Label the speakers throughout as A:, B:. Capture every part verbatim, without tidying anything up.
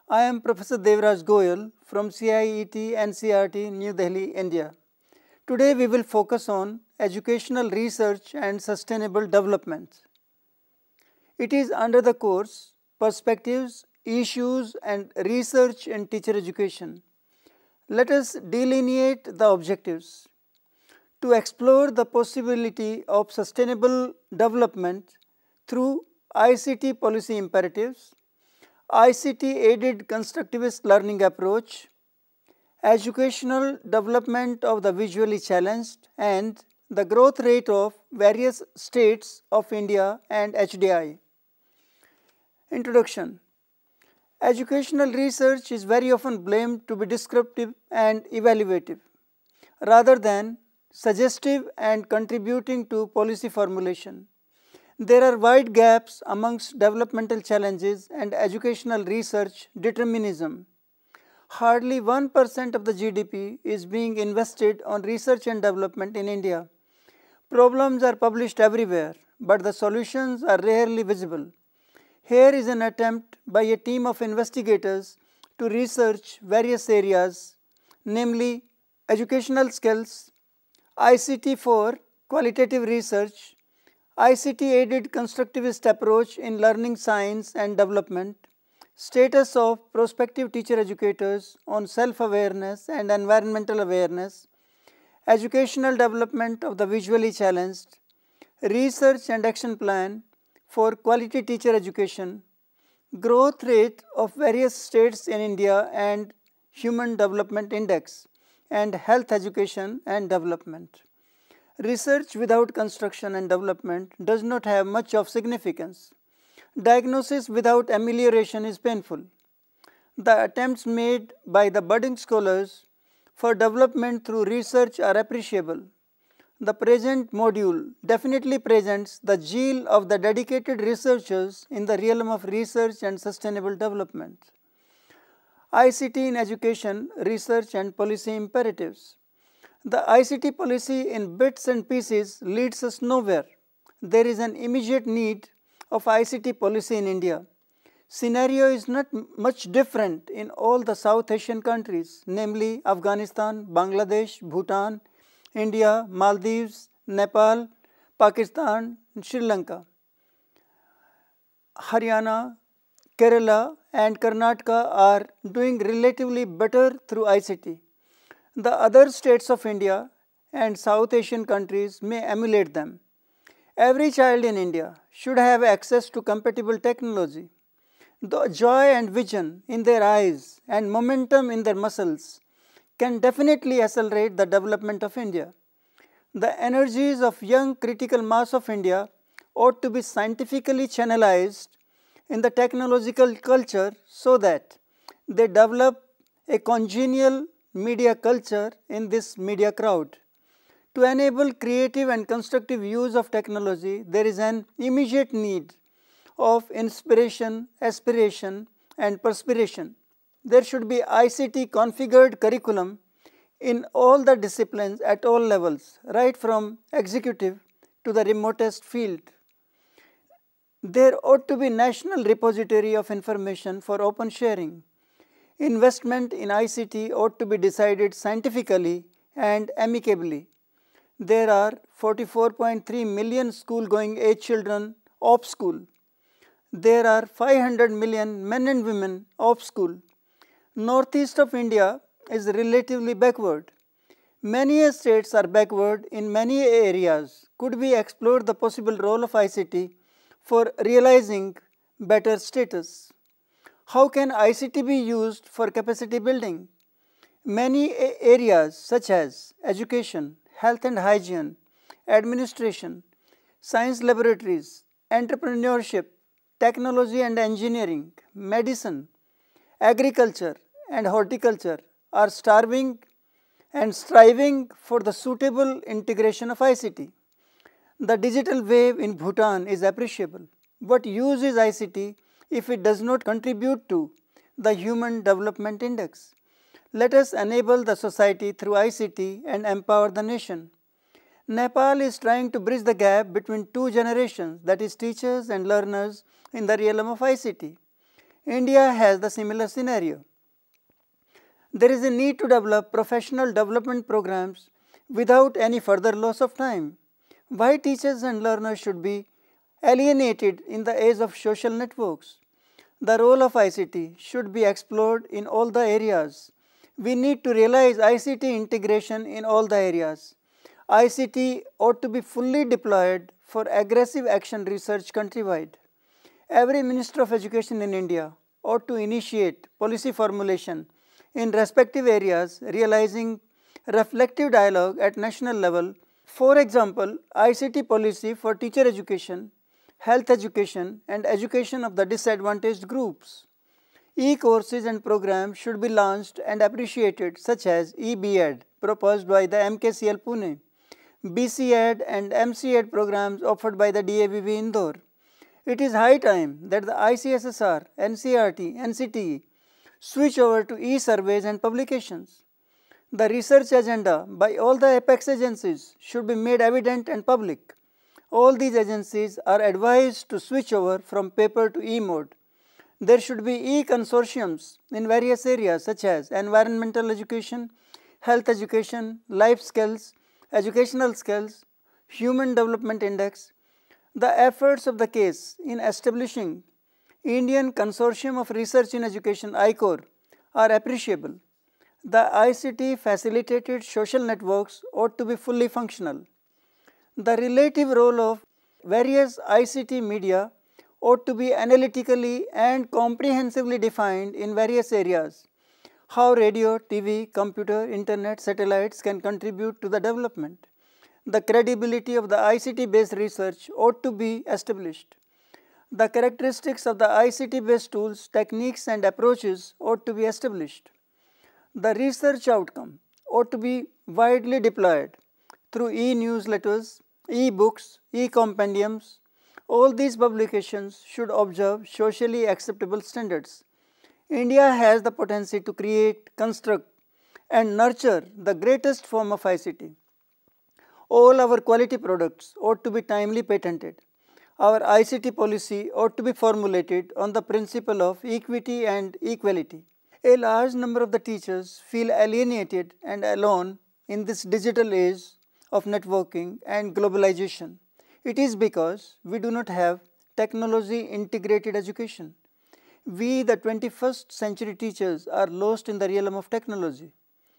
A: I am Professor Devraj Goyal from C I E T N C E R T, New Delhi, India. Today we will focus on educational research and sustainable development. It is under the course Perspectives, Issues and Research in Teacher Education. Let us delineate the objectives. To explore the possibility of sustainable development through I C T policy imperatives, I C T-aided constructivist learning approach, educational development of the visually challenged, and the growth rate of various states of India and H D I. Introduction. Educational research is very often blamed to be descriptive and evaluative, rather than suggestive and contributing to policy formulation. There are wide gaps amongst developmental challenges and educational research determinism. Hardly one percent of the G D P is being invested on research and development in India. Problems are published everywhere, but the solutions are rarely visible. Here is an attempt by a team of investigators to research various areas, namely educational skills, I C T for qualitative research, I C T-aided constructivist approach in learning science and development, status of prospective teacher educators on self-awareness and environmental awareness, educational development of the visually challenged, research and action plan for quality teacher education, growth rate of various states in India and Human Development Index, and health education and development. Research without construction and development does not have much of significance. Diagnosis without amelioration is painful. The attempts made by the budding scholars for development through research are appreciable. The present module definitely presents the zeal of the dedicated researchers in the realm of research and sustainable development. I C T in education, research and policy imperatives. The I C T policy in bits and pieces leads us nowhere. There is an immediate need of I C T policy in India. Scenario is not much different in all the South Asian countries, namely Afghanistan, Bangladesh, Bhutan, India, Maldives, Nepal, Pakistan, and Sri Lanka. Haryana, Kerala and Karnataka are doing relatively better through I C T. The other states of India and South Asian countries may emulate them. Every child in India should have access to compatible technology. The joy and vision in their eyes and momentum in their muscles can definitely accelerate the development of India. The energies of young critical mass of India ought to be scientifically channelized in the technological culture so that they develop a congenial media culture in this media crowd. To enable creative and constructive use of technology, there is an immediate need of inspiration, aspiration and perspiration. There should be I C T configured curriculum in all the disciplines at all levels, right from executive to the remotest field. There ought to be national repository of information for open sharing. Investment in I C T ought to be decided scientifically and amicably. There are forty-four point three million school-going age children off school. There are five hundred million men and women off school. Northeast of India is relatively backward. Many states are backward in many areas. Could we explore the possible role of I C T for realizing better status? How can I C T be used for capacity building? Many areas such as education, health and hygiene, administration, science laboratories, entrepreneurship, technology and engineering, medicine, agriculture and horticulture are starving and striving for the suitable integration of I C T. The digital wave in Bhutan is appreciable. What use is I C T if it does not contribute to the Human Development Index? Let us enable the society through I C T and empower the nation. Nepal is trying to bridge the gap between two generations, that is teachers and learners in the realm of I C T. India has the similar scenario. There is a need to develop professional development programs without any further loss of time. Why teachers and learners should be alienated in the age of social networks? The role of I C T should be explored in all the areas. We need to realize I C T integration in all the areas. I C T ought to be fully deployed for aggressive action research countrywide. Every Minister of Education in India ought to initiate policy formulation in respective areas, realizing reflective dialogue at national level. For example, I C T policy for teacher education, health education and education of the disadvantaged groups. E-courses and programs should be launched and appreciated, such as e-B Ed proposed by the M K C L Pune, B C Ed and M C Ed programs offered by the D A V V Indore. It is high time that the I C S S R, N C E R T, N C T E switch over to e-surveys and publications. The research agenda by all the apex agencies should be made evident and public. All these agencies are advised to switch over from paper to e-mode. There should be e-consortiums in various areas such as environmental education, health education, life skills, educational skills, human development index. The efforts of the case in establishing Indian Consortium of Research in Education I C O R are appreciable. The I C T facilitated social networks ought to be fully functional. The relative role of various I C T media ought to be analytically and comprehensively defined in various areas. How radio, T V, computer, internet, satellites can contribute to the development. The credibility of the I C T based research ought to be established. The characteristics of the I C T based tools, techniques and approaches ought to be established. The research outcome ought to be widely deployed through e-newsletters, e-books, e-compendiums. All these publications should observe socially acceptable standards. India has the potential to create, construct and nurture the greatest form of I C T. All our quality products ought to be timely patented. Our I C T policy ought to be formulated on the principle of equity and equality. A large number of the teachers feel alienated and alone in this digital age of networking and globalization. It is because we do not have technology integrated education. We, the twenty-first century teachers, are lost in the realm of technology.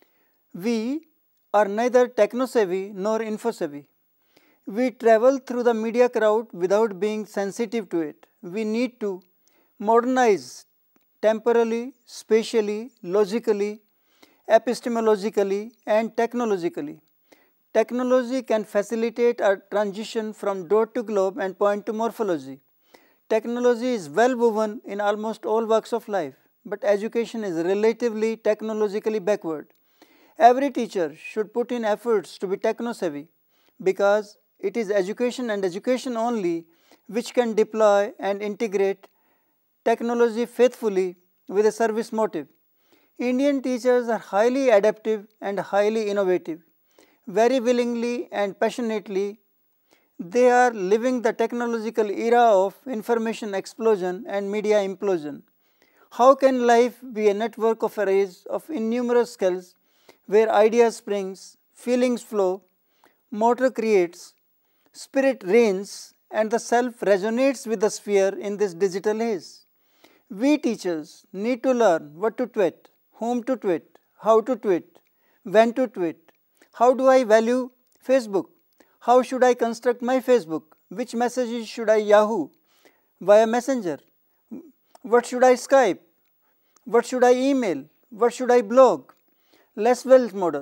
A: We are neither techno-savvy nor info-savvy. We travel through the media crowd without being sensitive to it. We need to modernize temporally, spatially, logically, epistemologically and technologically. Technology can facilitate our transition from dot to globe and point to morphology. Technology is well woven in almost all walks of life, but education is relatively technologically backward. Every teacher should put in efforts to be techno-savvy because it is education and education only which can deploy and integrate technology faithfully with a service motive. Indian teachers are highly adaptive and highly innovative. Very willingly and passionately, they are living the technological era of information explosion and media implosion. How can life be a network of arrays of innumerable skills where ideas springs, feelings flow, motor creates, spirit reigns and the self resonates with the sphere in this digital age? We teachers need to learn what to tweet, whom to tweet, how to tweet, when to tweet. How do I value Facebook? How should I construct my Facebook? Which messages should I Yahoo via Messenger? What should I Skype? What should I email? What should I blog? Less wealth model.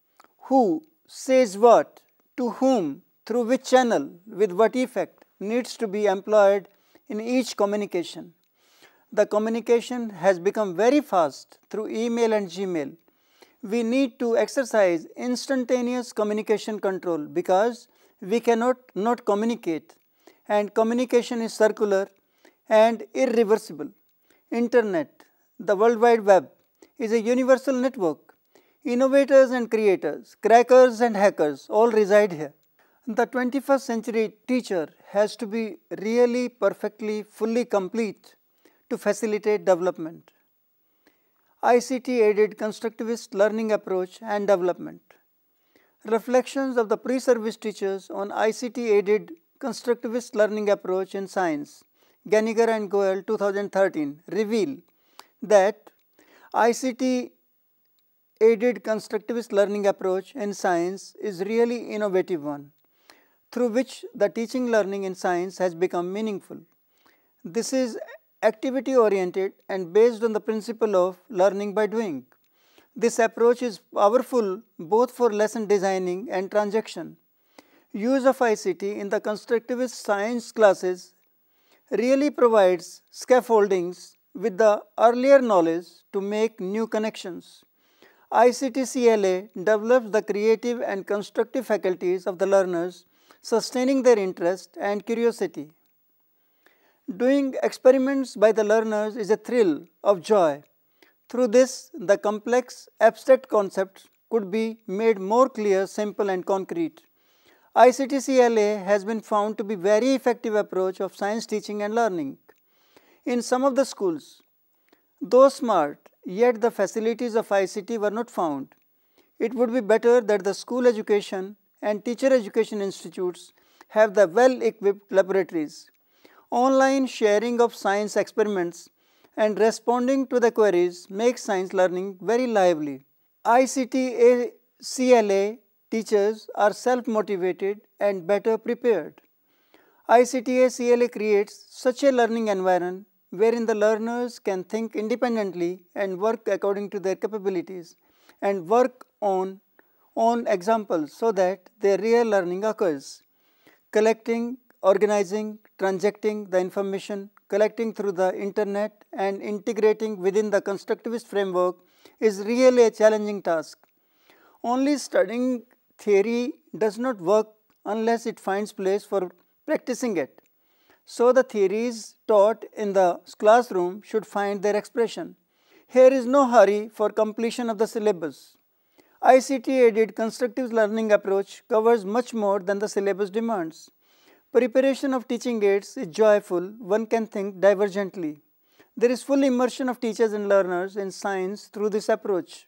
A: Who says what, to whom, through which channel, with what effect needs to be employed in each communication. The communication has become very fast through email and Gmail. We need to exercise instantaneous communication control because we cannot not communicate, and communication is circular and irreversible. Internet, the World Wide Web, is a universal network. Innovators and creators, crackers and hackers all reside here. The twenty-first century teacher has to be really perfectly, fully complete to facilitate development. I C T-aided constructivist learning approach and development. Reflections of the pre-service teachers on I C T-aided constructivist learning approach in science, Ganiger and Goel, two thousand thirteen, reveal that I C T-aided constructivist learning approach in science is really innovative one, through which the teaching learning in science has become meaningful. This is activity oriented and based on the principle of learning by doing. This approach is powerful both for lesson designing and transaction. Use of I C T in the constructivist science classes really provides scaffoldings with the earlier knowledge to make new connections. I C T C L A develops the creative and constructive faculties of the learners, sustaining their interest and curiosity. Doing experiments by the learners is a thrill of joy. Through this, the complex, abstract concepts could be made more clear, simple and concrete. I C T C L A has been found to be very effective approach of science teaching and learning. In some of the schools, though smart, yet the facilities of I C T were not found. It would be better that the school education and teacher education institutes have the well-equipped laboratories. Online sharing of science experiments and responding to the queries makes science learning very lively. I C T C L A teachers are self-motivated and better prepared. I C T C L A creates such a learning environment wherein the learners can think independently and work according to their capabilities and work on own examples so that their real learning occurs. Collecting, organizing, transacting the information, collecting through the internet and integrating within the constructivist framework is really a challenging task. Only studying theory does not work unless it finds place for practicing it. So the theories taught in the classroom should find their expression. Here is no hurry for completion of the syllabus. I C T-aided constructive learning approach covers much more than the syllabus demands. Preparation of teaching aids is joyful, one can think divergently. There is full immersion of teachers and learners in science through this approach.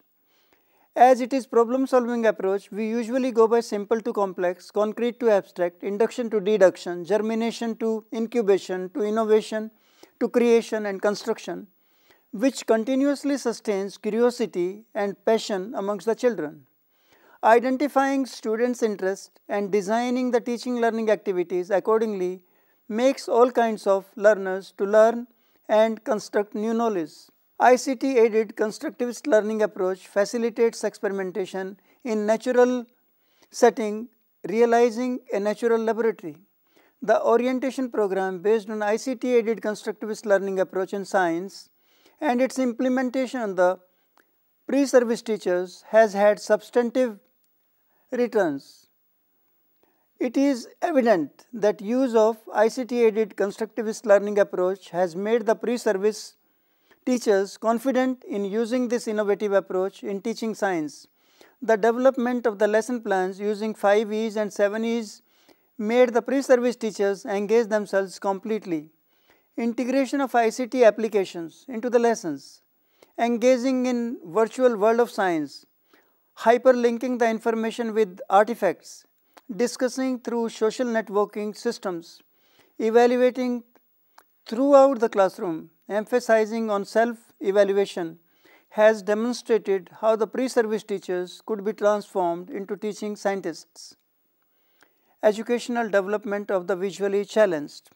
A: As it is problem-solving approach, we usually go by simple to complex, concrete to abstract, induction to deduction, germination to incubation, to innovation, to creation and construction, which continuously sustains curiosity and passion amongst the children. Identifying students' interest and designing the teaching learning activities accordingly makes all kinds of learners to learn and construct new knowledge. I C T-aided constructivist learning approach facilitates experimentation in natural setting, realizing a natural laboratory. The orientation program based on I C T-aided constructivist learning approach in science and its implementation on the pre-service teachers has had substantive returns. It is evident that use of I C T-aided constructivist learning approach has made the pre-service teachers confident in using this innovative approach in teaching science. The development of the lesson plans using five E's and seven E's made the pre-service teachers engage themselves completely. Integration of I C T applications into the lessons, engaging in virtual world of science, hyperlinking the information with artifacts, discussing through social networking systems, evaluating throughout the classroom, emphasizing on self-evaluation has demonstrated how the pre-service teachers could be transformed into teaching scientists. Educational development of the visually challenged.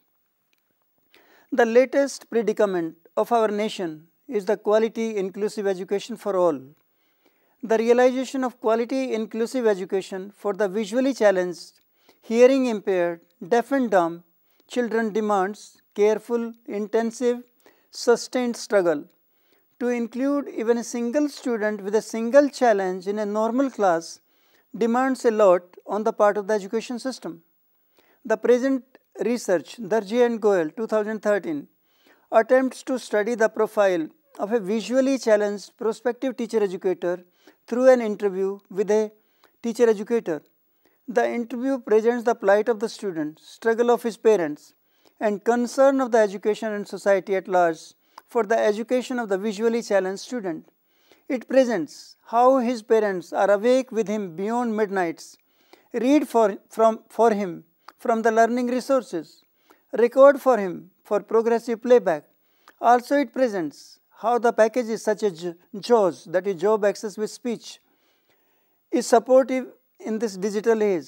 A: The latest predicament of our nation is the quality inclusive education for all. The realization of quality inclusive education for the visually challenged, hearing impaired, deaf and dumb children demands careful, intensive, sustained struggle. To include even a single student with a single challenge in a normal class demands a lot on the part of the education system. The present research, Darji and Goel, two thousand thirteen, attempts to study the profile of a visually challenged prospective teacher educator through an interview with a teacher educator. The interview presents the plight of the student, struggle of his parents, and concern of the education and society at large for the education of the visually challenged student. It presents how his parents are awake with him beyond midnights, read for, from, for him from the learning resources, record for him for progressive playback. Also it presents how the packages such as JAWS, that is Job Access with Speech, is supportive in this digital age.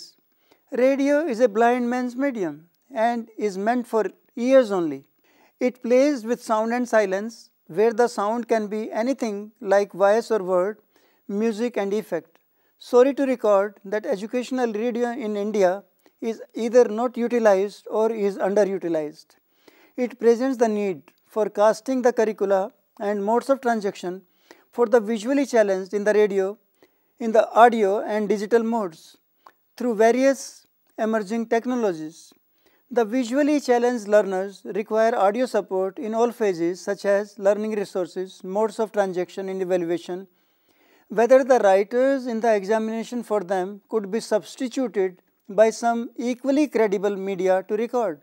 A: Radio is a blind man's medium and is meant for ears only. It plays with sound and silence, where the sound can be anything like voice or word, music and effect. Sorry to record that educational radio in India is either not utilized or is underutilized. It presents the need for casting the curricula and modes of transaction for the visually challenged in the radio, in the audio and digital modes through various emerging technologies. The visually challenged learners require audio support in all phases such as learning resources, modes of transaction and evaluation. Whether the writers in the examination for them could be substituted by some equally credible media to record.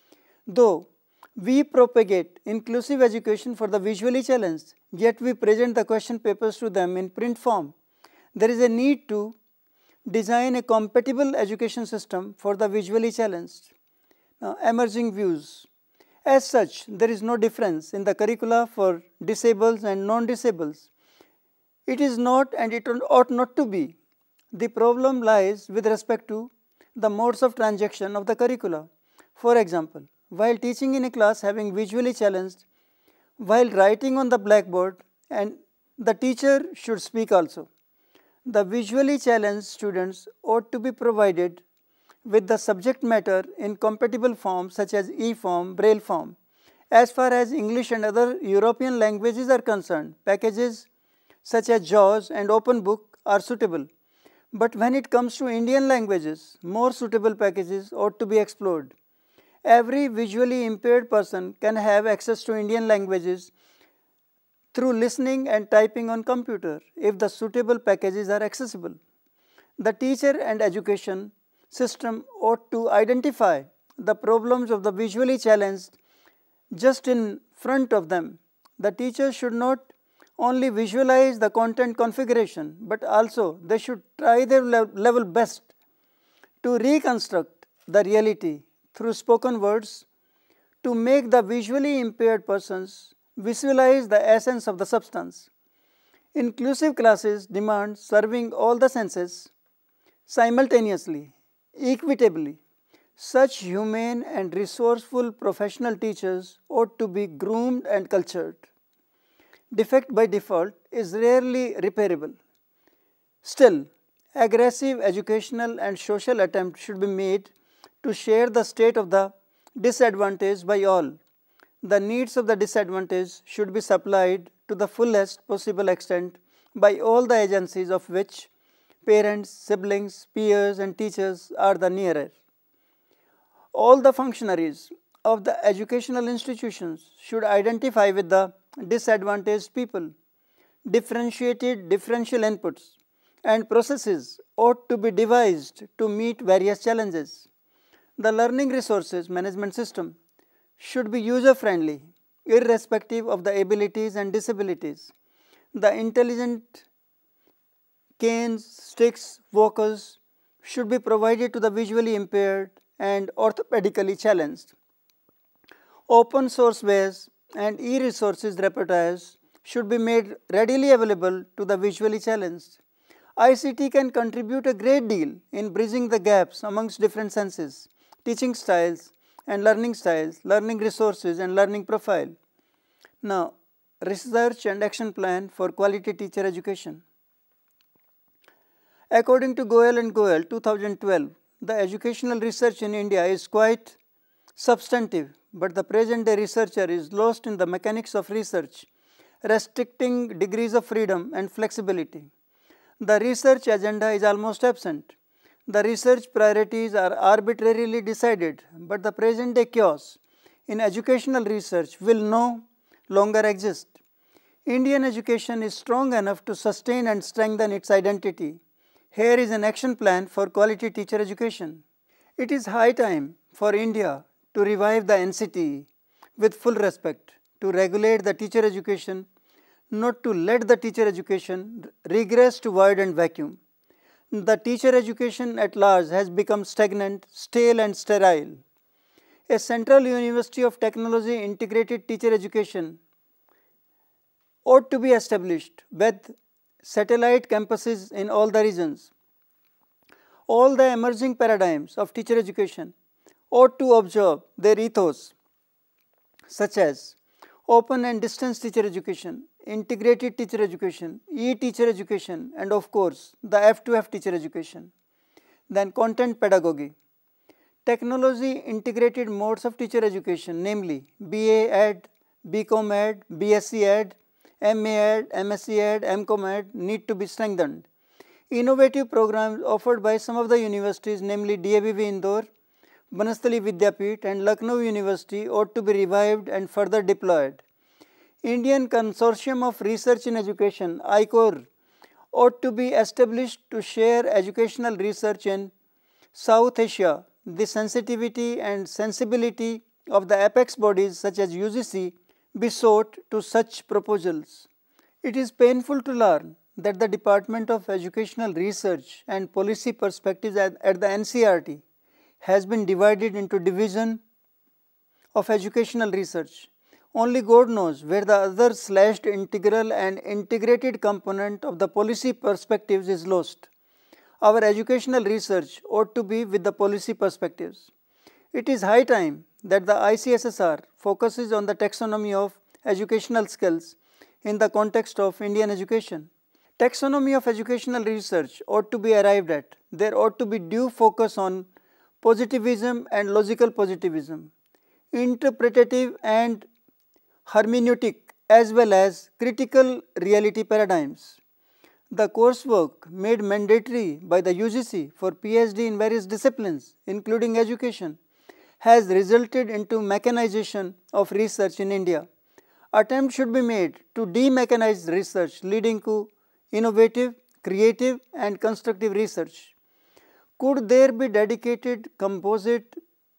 A: Though we propagate inclusive education for the visually challenged, yet we present the question papers to them in print form. There is a need to design a compatible education system for the visually challenged. Now, emerging views. As such, there is no difference in the curricula for disabled and non-disabled. It is not and it ought not to be. The problem lies with respect to the modes of transaction of the curricula. For example, while teaching in a class having visually challenged, while writing on the blackboard, and the teacher should speak also. The visually challenged students ought to be provided with the subject matter in compatible forms such as e-form, braille form. As far as English and other European languages are concerned, packages such as JAWS and OpenBook are suitable. But when it comes to Indian languages, more suitable packages ought to be explored. Every visually impaired person can have access to Indian languages through listening and typing on computer if the suitable packages are accessible. The teacher and education system ought to identify the problems of the visually challenged just in front of them. The teacher should not only visualize the content configuration, but also they should try their level best to reconstruct the reality through spoken words to make the visually impaired persons visualize the essence of the substance. Inclusive classes demand serving all the senses simultaneously, equitably. Such humane and resourceful professional teachers ought to be groomed and cultured. Defect by default is rarely repairable. Still, aggressive educational and social attempts should be made to share the state of the disadvantaged by all. The needs of the disadvantaged should be supplied to the fullest possible extent by all the agencies of which parents, siblings, peers and teachers are the nearer. All the functionaries of the educational institutions should identify with the disadvantaged people. Differentiated differential inputs and processes ought to be devised to meet various challenges. The learning resources management system should be user-friendly, irrespective of the abilities and disabilities. The intelligent canes, sticks, walkers should be provided to the visually impaired and orthopedically challenged. Open source wares and e-resources repertoires should be made readily available to the visually challenged. I C T can contribute a great deal in bridging the gaps amongst different senses, teaching styles and learning styles, learning resources and learning profile. Now, research and action plan for quality teacher education. According to Goel and Goel two thousand twelve, the educational research in India is quite substantive, but the present day researcher is lost in the mechanics of research, restricting degrees of freedom and flexibility. The research agenda is almost absent. The research priorities are arbitrarily decided, but the present day chaos in educational research will no longer exist. Indian education is strong enough to sustain and strengthen its identity. Here is an action plan for quality teacher education. It is high time for India to revive the N C T E with full respect. to regulate the teacher education, not to let the teacher education regress to void and vacuum. The teacher education at large has become stagnant, stale and sterile. A Central University of Technology integrated teacher education ought to be established with satellite campuses in all the regions. All the emerging paradigms of teacher education ought to observe their ethos, such as open and distance teacher education, integrated teacher education, e-teacher education, and of course the F two F teacher education. Then content pedagogy. Technology integrated modes of teacher education, namely B A Ed, B Com Ed, B S c Ed, M A Ed, M S c Ed, M Com Ed need to be strengthened. Innovative programs offered by some of the universities, namely D A V V Indore, Banasthali Vidyapeeth and Lucknow University ought to be revived and further deployed. Indian Consortium of Research in Education, I C O R, ought to be established to share educational research in South Asia. The sensitivity and sensibility of the apex bodies such as U G C be sought to such proposals. It is painful to learn that the Department of Educational Research and Policy Perspectives at, at the N C E R T has been divided into division of educational research. Only God knows where the other slashed integral and integrated component of the policy perspectives is lost. Our educational research ought to be with the policy perspectives. It is high time that the I C S S R focuses on the taxonomy of educational skills in the context of Indian education. Taxonomy of educational research ought to be arrived at. There ought to be due focus on positivism and logical positivism, interpretative and hermeneutic as well as critical reality paradigms. The coursework made mandatory by the U G C for PhD in various disciplines, including education, has resulted into mechanization of research in India. Attempts should be made to demechanize research, leading to innovative, creative and constructive research. Could there be dedicated composite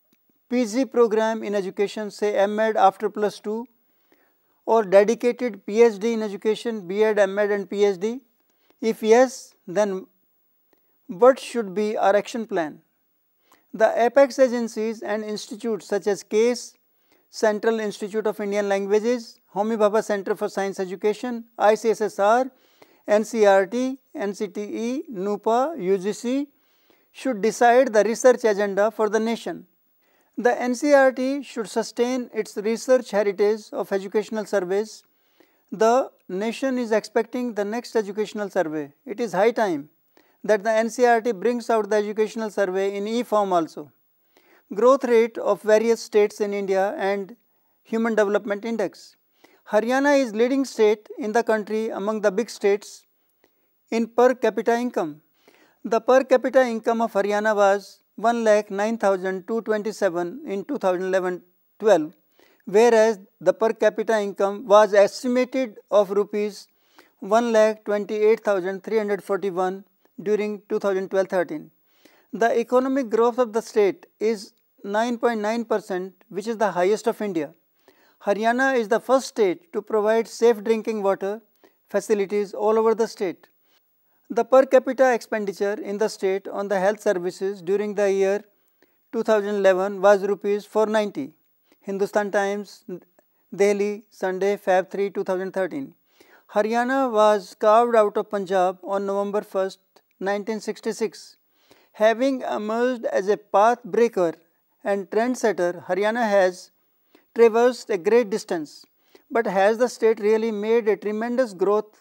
A: P G program in education, say M Ed after plus two, or dedicated PhD in education, B Ed, M Ed and PhD? If yes, then what should be our action plan? The apex agencies and institutes such as CASE, Central Institute of Indian Languages, Homi Bhabha Center for Science Education, I C S S R, N C E R T, N C T E, NUPA, U G C should decide the research agenda for the nation. The N C E R T should sustain its research heritage of educational surveys. The nation is expecting the next educational survey. It is high time that the N C E R T brings out the educational survey in e-form also. Growth rate of various states in India and Human Development Index. Haryana is leading state in the country among the big states in per capita income. The per capita income of Haryana was one lakh nine thousand two hundred twenty-seven in two thousand eleven twelve, whereas the per capita income was estimated of rupees one lakh twenty-eight thousand three hundred forty-one during two thousand twelve thirteen. The economic growth of the state is nine point nine percent, which is the highest of India. Haryana is the first state to provide safe drinking water facilities all over the state. The per capita expenditure in the state on the health services during the year two thousand eleven was rupees four hundred ninety. Hindustan Times, Delhi, Sunday, February third, two thousand thirteen. Haryana was carved out of Punjab on November first, nineteen sixty-six. Having emerged as a path breaker and trendsetter, Haryana has traversed a great distance. But has the state really made a tremendous growth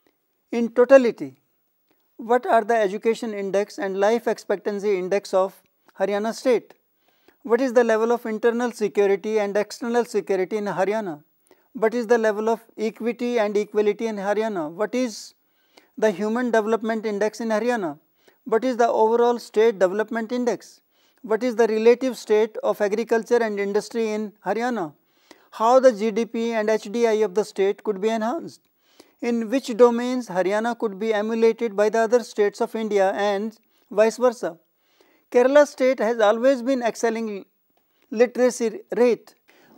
A: in totality? What are the education index and life expectancy index of Haryana state? What is the level of internal security and external security in Haryana? What is the level of equity and equality in Haryana? What is the human development index in Haryana? What is the overall state development index? What is the relative state of agriculture and industry in Haryana? How the G D P and H D I of the state could be enhanced? In which domains Haryana could be emulated by the other states of India and vice versa? Kerala state has always been excelling literacy rate, but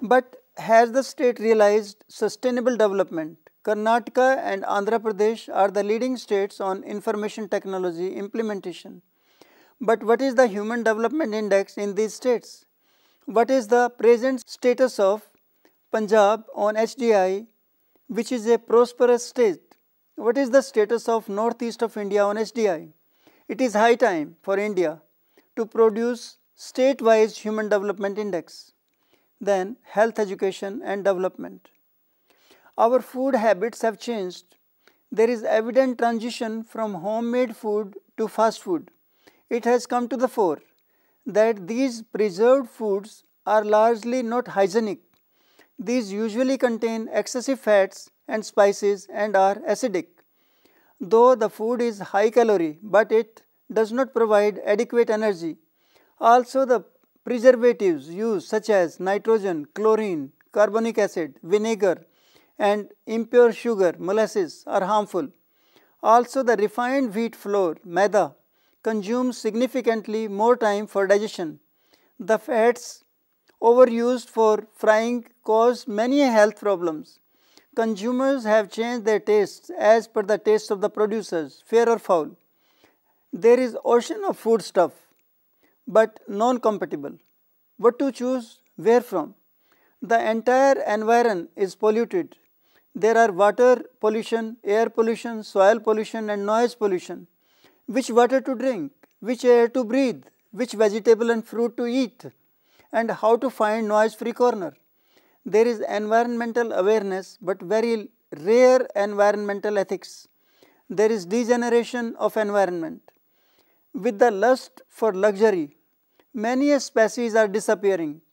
A: Has the state realized sustainable development? Karnataka and Andhra Pradesh are the leading states on information technology implementation. But what is the Human Development Index in these states? What is the present status of Punjab on H D I, which is a prosperous state? What is the status of northeast of India on H D I? It is high time for India to produce state-wise Human Development Index. Then health, education and development. Our food habits have changed. There is evident transition from homemade food to fast food. It has come to the fore that these preserved foods are largely not hygienic. These usually contain excessive fats and spices and are acidic. Though the food is high calorie, but it does not provide adequate energy. Also, the preservatives used such as nitrogen, chlorine, carbonic acid, vinegar and impure sugar, molasses are harmful. Also, the refined wheat flour, maida, consumes significantly more time for digestion. The fats overused for frying cause many health problems. Consumers have changed their tastes as per the taste of the producers, fair or foul. There is ocean of food stuff, but non-compatible. What to choose? Where from? The entire environment is polluted. There are water pollution, air pollution, soil pollution and noise pollution. Which water to drink, which air to breathe, which vegetable and fruit to eat, and how to find noise-free corner. There is environmental awareness but very rare environmental ethics. There is degeneration of environment. With the lust for luxury, many species are disappearing.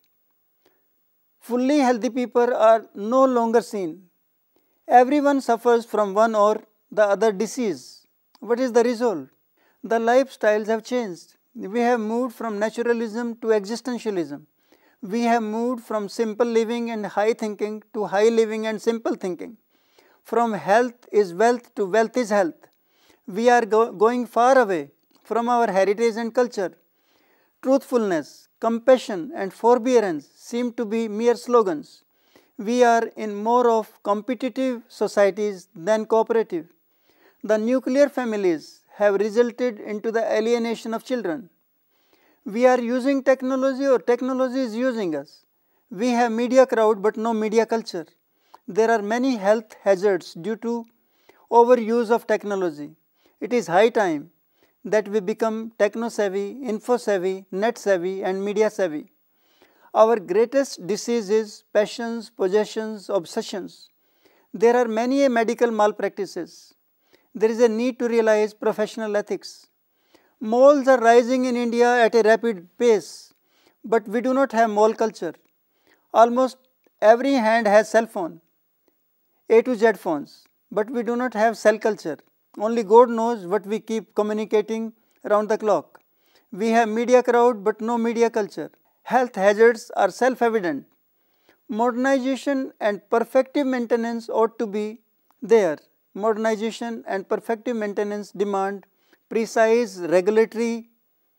A: Fully healthy people are no longer seen. Everyone suffers from one or the other disease. What is the result? The lifestyles have changed. We have moved from naturalism to existentialism. We have moved from simple living and high thinking to high living and simple thinking. From health is wealth to wealth is health. We are go going far away from our heritage and culture. Truthfulness, compassion and forbearance seem to be mere slogans. We are in more of competitive societies than cooperative. The nuclear families have resulted into the alienation of children. We are using technology or technology is using us. We have media crowd but no media culture. There are many health hazards due to overuse of technology. It is high time that we become techno-savvy, info-savvy, net-savvy and media-savvy. Our greatest disease is passions, possessions, obsessions. There are many medical malpractices. There is a need to realize professional ethics. Malls are rising in India at a rapid pace, but we do not have mall culture. Almost every hand has cell phone, A to Z phones, but we do not have cell culture. Only God knows what we keep communicating around the clock. We have media crowd but no media culture. Health hazards are self-evident. Modernization and perfective maintenance ought to be there. Modernization and perfective maintenance demand precise regulatory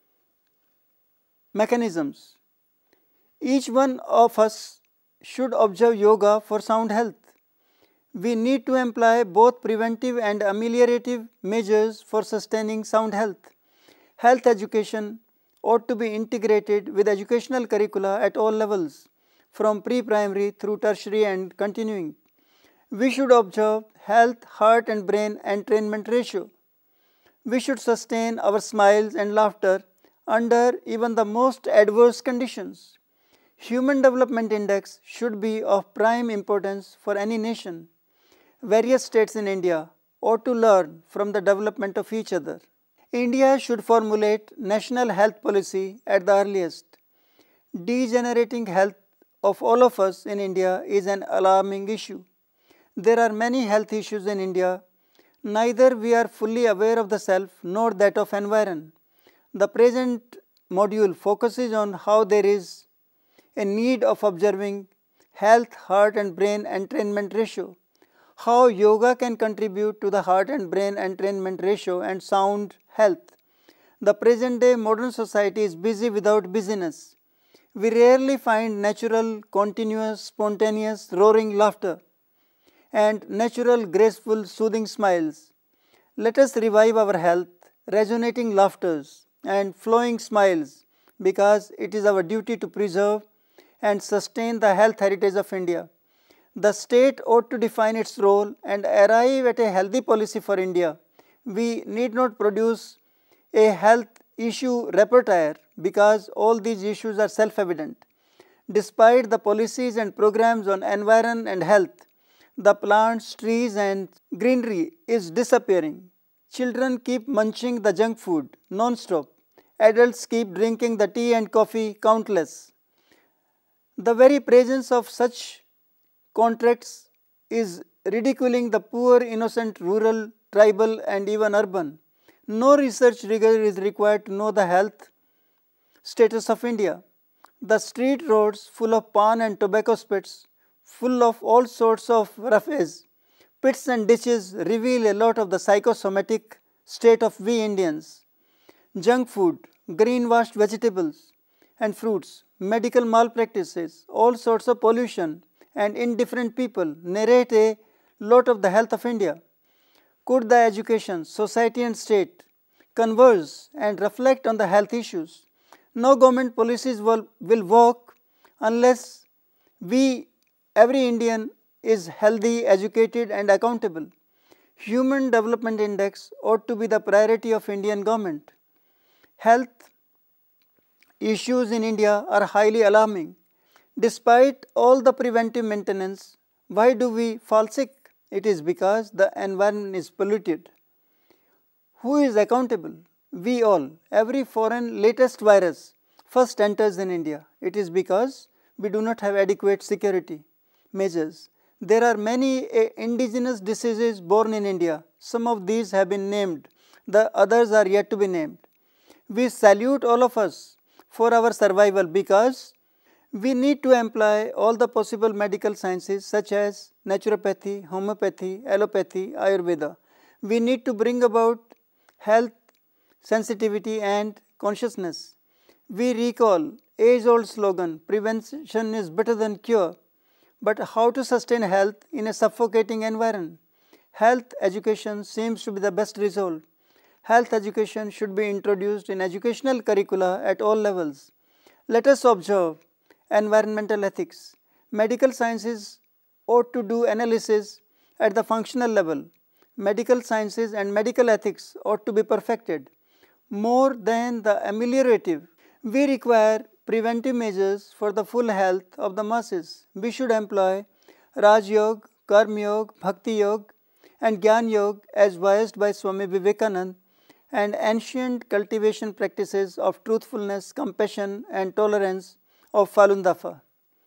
A: mechanisms. Each one of us should observe yoga for sound health. We need to employ both preventive and ameliorative measures for sustaining sound health. Health education ought to be integrated with educational curricula at all levels, from pre-primary through tertiary and continuing. We should observe health, heart and brain entrainment ratio. We should sustain our smiles and laughter under even the most adverse conditions. Human Development Index should be of prime importance for any nation. Various states in India ought to learn from the development of each other. India should formulate national health policy at the earliest. Degenerating health of all of us in India is an alarming issue. There are many health issues in India. Neither we are fully aware of the self nor that of environment. The present module focuses on how there is a need of observing health, heart and brain entrainment ratio. How yoga can contribute to the heart and brain entrainment ratio and sound health. The present day modern society is busy without busyness. We rarely find natural, continuous, spontaneous, roaring laughter and natural, graceful, soothing smiles. Let us revive our health, resonating laughters and flowing smiles, because it is our duty to preserve and sustain the health heritage of India. The state ought to define its role and arrive at a healthy policy for India. We need not produce a health issue repertoire, because all these issues are self-evident. Despite the policies and programs on environment and health, the plants, trees and greenery is disappearing. Children keep munching the junk food non-stop. Adults keep drinking the tea and coffee countless. The very presence of such contracts is ridiculing the poor, innocent, rural, tribal and even urban. No research rigor is required to know the health status of India. The street roads full of pan and tobacco spits, full of all sorts of roughage, pits and ditches reveal a lot of the psychosomatic state of we Indians. Junk food, green-washed vegetables and fruits, medical malpractices, all sorts of pollution and indifferent people narrate a lot of the health of India. Could the education, society and state converse and reflect on the health issues? No government policies will, will work unless we, every Indian is healthy, educated and accountable. Human Development Index ought to be the priority of Indian government. Health issues in India are highly alarming. Despite all the preventive maintenance, why do we fall sick? It is because the environment is polluted. Who is accountable? We all. Every foreign latest virus first enters in India. It is because we do not have adequate security measures. There are many uh, indigenous diseases born in India. Some of these have been named. The others are yet to be named. We salute all of us for our survival, because we need to employ all the possible medical sciences such as naturopathy, homeopathy, allopathy, Ayurveda. We need to bring about health, sensitivity and consciousness. We recall age-old slogan, prevention is better than cure. But how to sustain health in a suffocating environment? Health education seems to be the best resolve. Health education should be introduced in educational curricula at all levels. Let us observe environmental ethics. Medical sciences ought to do analysis at the functional level. Medical sciences and medical ethics ought to be perfected. More than the ameliorative, we require preventive measures for the full health of the masses. We should employ Raj Yoga, Karma Yoga, Bhakti Yoga and Gyan Yoga as voiced by Swami Vivekananda, and ancient cultivation practices of truthfulness, compassion and tolerance of Falun Dafa.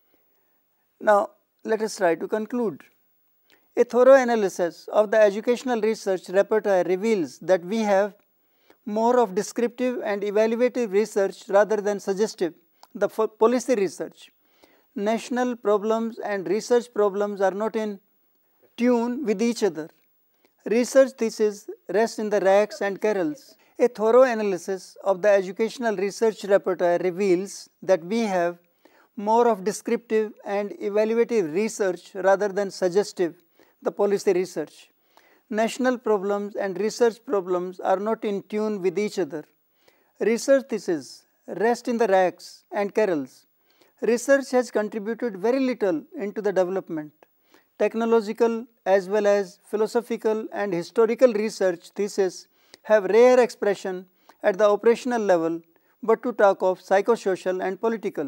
A: Now, let us try to conclude. A thorough analysis of the educational research repertoire reveals that we have more of descriptive and evaluative research rather than suggestive, the policy research. National problems and research problems are not in tune with each other. Research theses rest in the racks and carols. A thorough analysis of the educational research repertoire reveals that we have more of descriptive and evaluative research rather than suggestive, the policy research. National problems and research problems are not in tune with each other. Research theses rest in the racks and carols. Research has contributed very little into the development. Technological as well as philosophical and historical research theses have rare expression at the operational level, but to talk of psychosocial and political.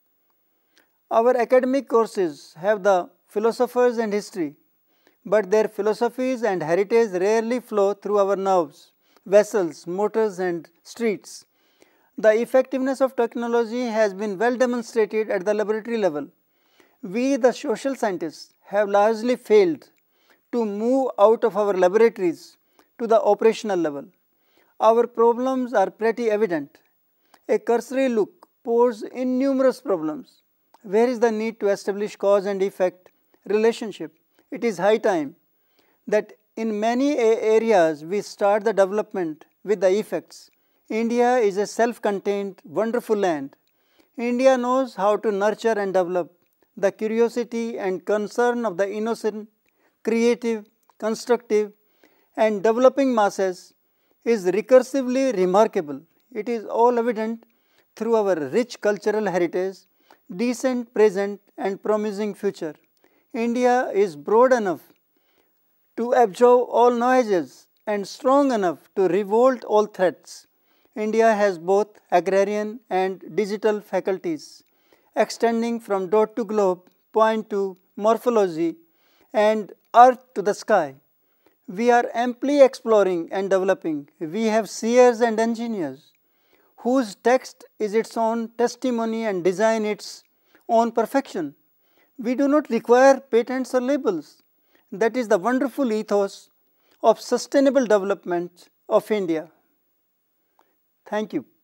A: Our academic courses have the philosophers and history, but their philosophies and heritage rarely flow through our nerves, vessels, motors and streets. The effectiveness of technology has been well demonstrated at the laboratory level. We, the social scientists, have largely failed to move out of our laboratories to the operational level. Our problems are pretty evident. A cursory look pours innumerous problems. Where is the need to establish cause and effect relationship? It is high time that in many areas we start the development with the effects. India is a self-contained, wonderful land. India knows how to nurture and develop. The curiosity and concern of the innocent, creative, constructive, and developing masses is recursively remarkable. It is all evident through our rich cultural heritage, decent present, and promising future. India is broad enough to absorb all noises and strong enough to revolt all threats. India has both agrarian and digital faculties, extending from dot to globe, point to morphology, and earth to the sky. We are amply exploring and developing. We have seers and engineers, whose text is its own testimony and design its own perfection. We do not require patents or labels. That is the wonderful ethos of sustainable development of India. Thank you.